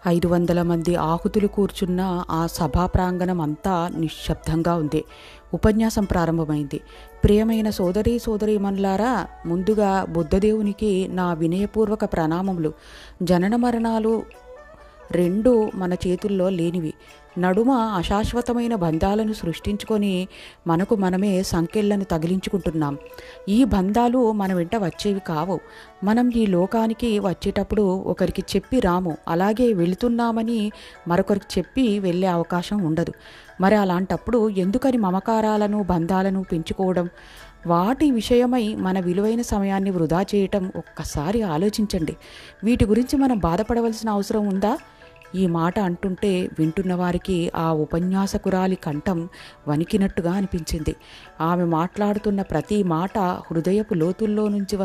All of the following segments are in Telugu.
500 మంది ఆహుతులు కూర్చున్న ఆ సభా ప్రాంగణం అంతా నిశ్శబ్దంగా ఉంది. ఉపన్యాసం ప్రారంభమైంది. ప్రియమైన సోదరీమణులారా, ముందుగా బుద్ధదేవునికి నా వినయపూర్వక ప్రణామములు. జనన మరణాలు రెండు మన చేతుల్లో లేనివి. నడుమ అశాశ్వతమైన బంధాలను సృష్టించుకొని మనకు మనమే సంకెళ్లను తగిలించుకుంటున్నాం. ఈ బంధాలు మన వెంట వచ్చేవి కావు. మనం ఈ లోకానికి వచ్చేటప్పుడు ఒకరికి చెప్పి రాము, అలాగే వెళుతున్నామని మరొకరికి చెప్పి వెళ్ళే అవకాశం ఉండదు. మరి అలాంటప్పుడు ఎందుకని మమకారాలను బంధాలను పెంచుకోవడం? వాటి విషయమై మన విలువైన సమయాన్ని వృధా చేయటం ఒక్కసారి ఆలోచించండి. వీటి గురించి మనం బాధపడవలసిన అవసరం ఉందా? ఈ మాట అంటుంటే వింటున్న వారికి ఆ ఉపన్యాసకురాలి కంఠం వణికినట్టుగా అనిపించింది. ఆమె మాట్లాడుతున్న ప్రతి మాట హృదయపు లోతుల్లో నుంచి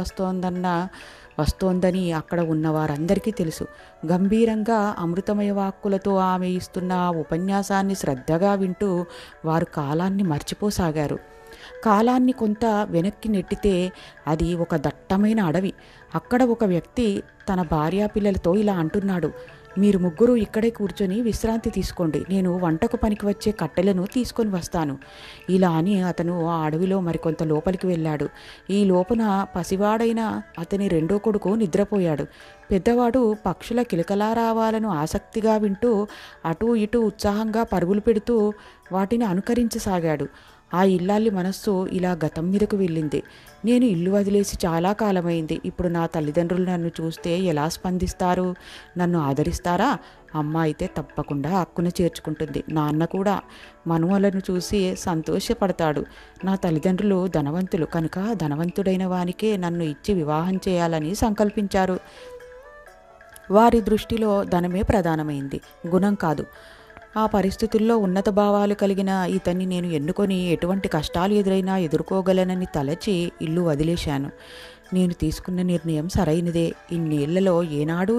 వస్తోందని అక్కడ ఉన్న వారందరికీ తెలుసు. గంభీరంగా అమృతమయ వాక్కులతో ఆమె ఇస్తున్న ఆ ఉపన్యాసాన్ని శ్రద్ధగా వింటూ వారు కాలాన్ని మర్చిపోసాగారు. కాలాన్ని కొంత వెనక్కి నెట్టితే అది ఒక దట్టమైన అడవి. అక్కడ ఒక వ్యక్తి తన భార్యాపిల్లలతో ఇలా అంటున్నాడు: మీరు ముగ్గురు ఇక్కడే కూర్చొని విశ్రాంతి తీసుకోండి, నేను వంటకు పనికి వచ్చే కట్టెలను తీసుకొని వస్తాను. ఇలా అని అతను ఆ అడవిలో మరికొంత లోపలికి వెళ్ళాడు. ఈ లోపున పసివాడైన అతని రెండో కొడుకు నిద్రపోయాడు. పెద్దవాడు పక్షుల కిలకలారావాలను ఆసక్తిగా వింటూ అటూ ఇటూ ఉత్సాహంగా పరుగులు పెడుతూ వాటిని అనుకరించసాగాడు. ఆ ఇల్లాలి మనస్సు ఇలా గతం మీదకు వెళ్ళింది. నేను ఇల్లు వదిలేసి చాలా కాలమైంది. ఇప్పుడు నా తల్లిదండ్రులు నన్ను చూస్తే ఎలా స్పందిస్తారు? నన్ను ఆదరిస్తారా? అమ్మ అయితే తప్పకుండా హక్కున చేర్చుకుంటుంది. నాన్న కూడా మనుమలను చూసి సంతోషపడతాడు. నా తల్లిదండ్రులు ధనవంతులు కనుక ధనవంతుడైన వానికే నన్ను ఇచ్చి వివాహం చేయాలని సంకల్పించారు. వారి దృష్టిలో ధనమే ప్రధానమైంది, గుణం కాదు. ఆ పరిస్థితుల్లో ఉన్నత భావాలు కలిగిన ఇతన్ని నేను ఎన్నుకొని ఎటువంటి కష్టాలు ఎదురైనా ఎదుర్కోగలనని తలచి ఇల్లు వదిలేశాను. నేను తీసుకున్న నిర్ణయం సరైనదే. ఇన్నేళ్లలో ఏనాడు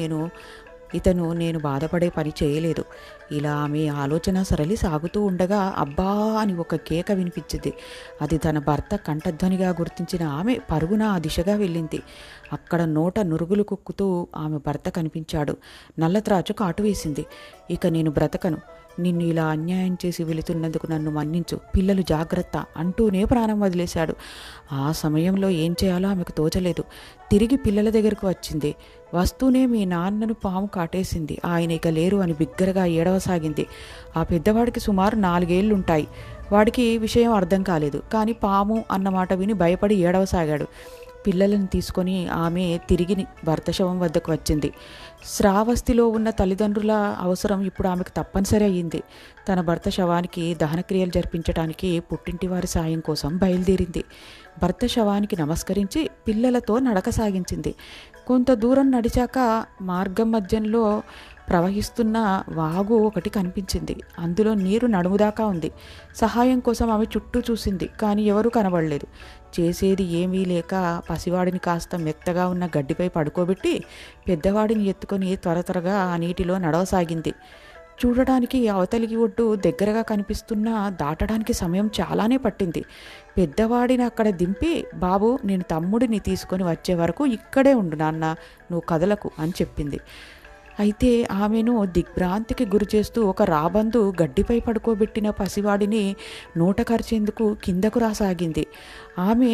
ఇతను నేను బాధపడే పని చేయలేదు. ఇలా ఆమె ఆలోచన సరళి సాగుతూ ఉండగా అబ్బా అని ఒక కేక వినిపించింది. అది తన భర్త కంఠధ్వనిగా గుర్తించిన ఆమె పరుగున ఆ దిశగా వెళ్ళింది. అక్కడ నోట నురుగులు కుక్కుతూ ఆమె భర్త కనిపించాడు. నల్లత్రాచు కాటు వేసింది. ఇక నేను బ్రతకను. నిన్ను ఇలా అన్యాయం చేసి వెళుతున్నందుకు నన్ను మన్నించు. పిల్లలు జాగ్రత్త అంటూనే ప్రాణం వదిలేశాడు. ఆ సమయంలో ఏం చేయాలో ఆమెకు తోచలేదు. తిరిగి పిల్లల దగ్గరకు వచ్చింది. వస్తూనే మీ నాన్నను పాము కాటేసింది, ఆయన ఇక లేరు అని బిగ్గరగా ఏడవసాగింది. ఆ పెద్దవాడికి సుమారు 4 ఏళ్లుంటాయి. వాడికి విషయం అర్థం కాలేదు, కానీ పాము అన్నమాట విని భయపడి ఏడవసాగాడు. పిల్లలను తీసుకొని ఆమె తిరిగి భర్త శవం వద్దకు వచ్చింది. శ్రావస్తిలో ఉన్న తల్లిదండ్రుల అవసరం ఇప్పుడు ఆమెకు తప్పనిసరి అయ్యింది. తన భర్త శవానికి దహనక్రియలు జరిపించడానికి పుట్టింటి వారి సాయం కోసం బయలుదేరింది. భర్త శవానికి నమస్కరించి పిల్లలతో నడక సాగించింది. కొంత దూరం నడిచాక మార్గం మధ్యంలో ప్రవహిస్తున్న వాగు ఒకటి కనిపించింది. అందులో నీరు నడుముదాకా ఉంది. సహాయం కోసం ఆమె చుట్టూ చూసింది, కానీ ఎవరూ కనబడలేదు. చేసేది ఏమీ లేక పసివాడిని కాస్త మెత్తగా ఉన్న గడ్డిపై పడుకోబెట్టి పెద్దవాడిని ఎత్తుకొని త్వరగా ఆ నీటిలో నడవసాగింది. చూడటానికి అవతలికి ఒడ్డు దగ్గరగా కనిపిస్తున్నా దాటడానికి సమయం చాలానే పట్టింది. పెద్దవాడిని అక్కడ దింపి, బాబు, నేను తమ్ముడిని తీసుకొని వచ్చే వరకు ఇక్కడే ఉండు నాన్న, నువ్వు కదలకు అని చెప్పింది. అయితే ఆమెను దిగ్భ్రాంతికి గురి చేస్తూ ఒక రాబందు గడ్డిపై పడుకోబెట్టిన పసివాడిని నోట కరిచేందుకు కిందకు రాసాగింది. ఆమె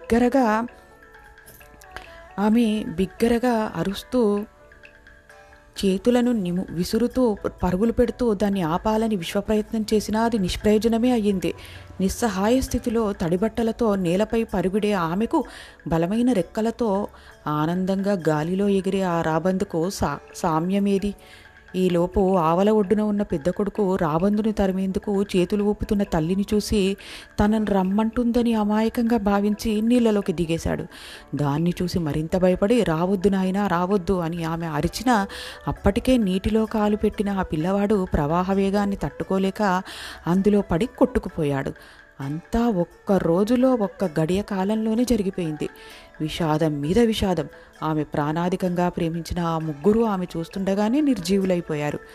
బిగ్గరగా అరుస్తూ చేతులను విసురుతూ పరుగులు పెడుతూ దాన్ని ఆపాలని విశ్వప్రయత్నం చేసినా అది నిష్ప్రయోజనమే అయ్యింది. నిస్సహాయ స్థితిలో తడిబట్టలతో నేలపై పరుగుడే ఆమెకు బలమైన రెక్కలతో ఆనందంగా గాలిలో ఎగిరే ఆ రాబందుకు సామ్యమేది? ఈలోపు ఆవల ఒడ్డున ఉన్న పెద్ద కొడుకు రాబందుని తరిమేందుకు చేతులు ఊపుతున్న తల్లిని చూసి తనను రమ్మంటుందని అమాయకంగా భావించి నీళ్లలోకి దిగేశాడు. దాన్ని చూసి మరింత భయపడి, రావద్దు నాయనా, రావద్దు అని ఆమె అరిచినా అప్పటికే నీటిలో కాలు పెట్టిన ఆ పిల్లవాడు ప్రవాహ వేగాన్ని తట్టుకోలేక అందులో పడి కొట్టుకుపోయాడు. అంతా ఒక్క రోజులో, ఒక్క గడియ కాలంలోనే జరిగిపోయింది. విషాదం మీద విషాదం. ఆమె ప్రాణాధికంగా ప్రేమించిన ఆ ముగ్గురు ఆమె చూస్తుండగానే నిర్జీవులైపోయారు.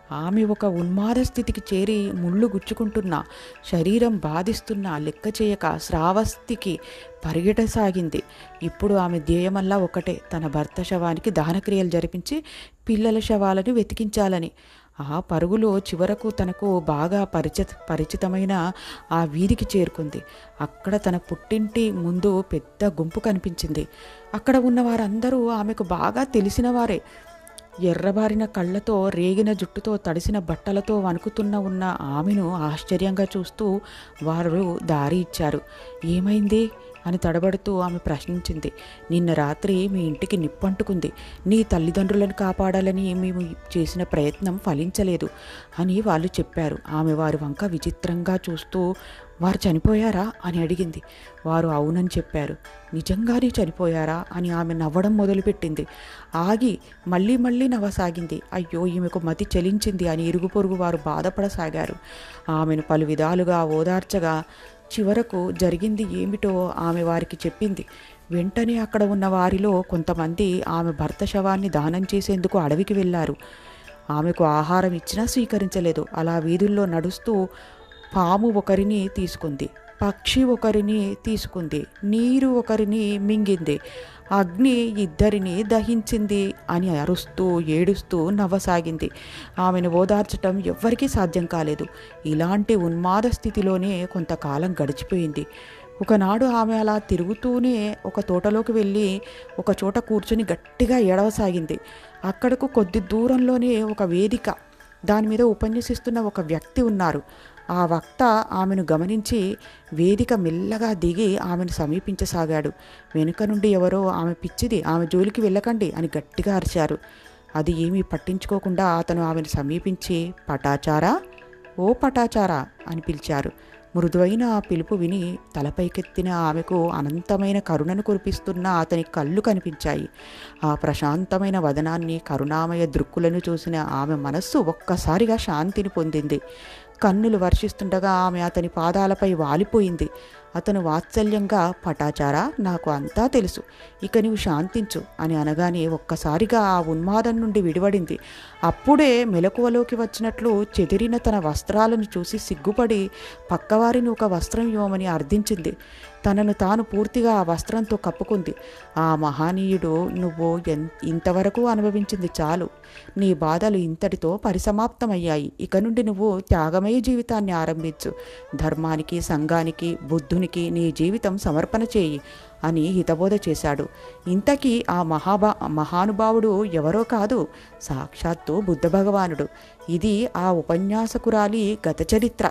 ఆమె ఒక ఉన్మాద స్థితికి చేరి ముళ్ళు గుచ్చుకుంటున్నా, శరీరం బాధిస్తున్నా లెక్క చేయక శ్రావస్తికి పరిగెట్టసాగింది. ఇప్పుడు ఆమె ధ్యేయమల్లా ఒకటే, తన భర్త శవానికి దహనక్రియలు జరిపించి పిల్లల శవాలను వెతికించాలని. ఆ పరుగులో చివరకు తనకు బాగా పరిచితమైన ఆ వీధికి చేరుకుంది. అక్కడ తన పుట్టింటి ముందు పెద్ద గుంపు కనిపించింది. అక్కడ ఉన్న వారందరూ ఆమెకు బాగా తెలిసిన వారే. ఎర్రబారిన కళ్ళతో, రేగిన జుట్టుతో, తడిసిన బట్టలతో ఉన్న ఆమెను ఆశ్చర్యంగా చూస్తూ వారు దారి ఇచ్చారు. ఏమైంది అని తడబడుతూ ఆమె ప్రశ్నించింది. నిన్న రాత్రి మీ ఇంటికి నిప్పంటుకుంది. నీ తల్లిదండ్రులను కాపాడాలని మేము చేసిన ప్రయత్నం ఫలించలేదు అని వాళ్ళు చెప్పారు. ఆమె వారి వంక విచిత్రంగా చూస్తూ, వారు చనిపోయారా అని అడిగింది. వారు అవునని చెప్పారు. నిజంగానే చనిపోయారా అని ఆమె నవ్వడం మొదలుపెట్టింది. ఆగి మళ్ళీ మళ్ళీ నవ్వసాగింది. అయ్యో, ఈమెకు మతి చెలించింది అని ఇరుగు పొరుగు వారు బాధపడసాగారు. ఆమెను పలు విధాలుగా ఓదార్చగా చివరకు జరిగింది ఏమిటో ఆమె వారికి చెప్పింది. వెంటనే అక్కడ ఉన్న వారిలో కొంతమంది ఆమె భర్త శవాన్ని దానం చేసేందుకు అడవికి వెళ్ళారు. ఆమెకు ఆహారం ఇచ్చినా స్వీకరించలేదు. అలా వీధుల్లో నడుస్తూ పాము ఒకరిని తీసుకుంది, పక్షి ఒకరిని తీసుకుంది, నీరు ఒకరిని మింగింది, అగ్ని ఇద్దరిని దహించింది అని అరుస్తూ ఏడుస్తూ నవ్వసాగింది. ఆమెను ఓదార్చటం ఎవ్వరికీ సాధ్యం కాలేదు. ఇలాంటి ఉన్మాద స్థితిలోనే కొంతకాలం గడిచిపోయింది. ఒకనాడు ఆమె అలా తిరుగుతూనే ఒక తోటలోకి వెళ్ళి ఒక చోట కూర్చుని గట్టిగా ఏడవసాగింది. అక్కడకు కొద్ది దూరంలోనే ఒక వేదిక, దాని మీద ఉపన్యసిస్తున్న ఒక వ్యక్తి ఉన్నారు. ఆ వక్త ఆమెను గమనించి వేదిక మెల్లగా దిగి ఆమెను సమీపించసాగాడు. వెనుక నుండి ఎవరో ఆమె పిచ్చిది, ఆమె జోలికి వెళ్ళకండి అని గట్టిగా అరిచారు. అది ఏమీ పట్టించుకోకుండా అతను ఆమెను సమీపించి, పటాచారా, ఓ పటాచారా అని పిలిచారు. మృదువైన ఆ పిలుపు విని తలపైకెత్తిన ఆమెకు అనంతమైన కరుణను కురిపిస్తున్న అతని కళ్ళు కనిపించాయి. ఆ ప్రశాంతమైన వదనాన్ని, కరుణామయ దృక్కులను చూసిన ఆమె మనస్సు ఒక్కసారిగా శాంతిని పొందింది. కన్నులు వర్షిస్తుండగా ఆమె అతని పాదాలపై వాలిపోయింది. అతను వాత్సల్యంగా, పటాచారా, నాకు అంతా తెలుసు, ఇక నీవు శాంతించు అని అనగానే ఒక్కసారిగా ఆ ఉన్మాదం నుండి విడివడింది. అప్పుడే మెలకువలోకి వచ్చినట్లు చెదిరిన తన వస్త్రాలను చూసి సిగ్గుపడి పక్కవారిని ఒక వస్త్రం ఇవ్వమని అర్థించింది. తనను తాను పూర్తిగా ఆ వస్త్రంతో కప్పుకుంది. ఆ మహనీయుడు, నువ్వు ఇంతవరకు అనుభవించింది చాలు, నీ బాధలు ఇంతటితో పరిసమాప్తమయ్యాయి, ఇక నుండి నువ్వు త్యాగమయ జీవితాన్ని ఆరంభించు, ధర్మానికి, సంఘానికి, బుద్ధునికి నీ జీవితం సమర్పణ చేయి అని హితబోధ చేశాడు. ఇంతకీ ఆ మహానుభావుడు ఎవరో కాదు, సాక్షాత్తు బుద్ధ భగవానుడు. ఇది ఆ ఉపన్యాసకురాలి గత చరిత్ర.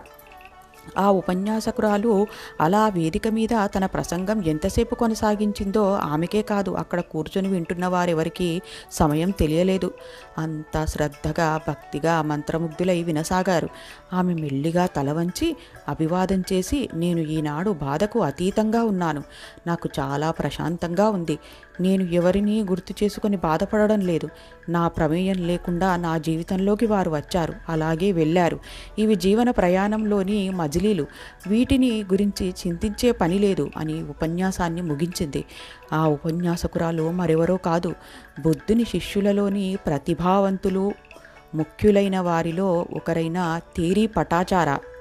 ఆ ఉపన్యాసకురాలు అలా వేదిక మీద తన ప్రసంగం ఎంతసేపు కొనసాగించిందో ఆమెకే కాదు, అక్కడ కూర్చొని వింటున్న వారెవరికి సమయం తెలియలేదు. అంత శ్రద్ధగా, భక్తిగా, మంత్రముగ్ధులై వినసాగారు. ఆమె మెల్లిగా తల వంచి అభివాదం చేసి, నేను ఈనాడు బాధకు అతీతంగా ఉన్నాను, నాకు చాలా ప్రశాంతంగా ఉంది, నేను ఎవరిని గుర్తు చేసుకొని బాధపడడం లేదు, నా ప్రమేయం లేకుండా నా జీవితంలోకి వారు వచ్చారు, అలాగే వెళ్ళారు, ఇవి జీవన ప్రయాణంలోని మజిలీలు, వీటిని గురించి చింతించే పని లేదు అని ఉపన్యాసాన్ని ముగించింది. ఆ ఉపన్యాసకురాలు మరెవరో కాదు, బుద్ధుని శిష్యులలోని ప్రతిభావంతులు, ముఖ్యులైన వారిలో ఒకరైన తేరీ పటాచారా.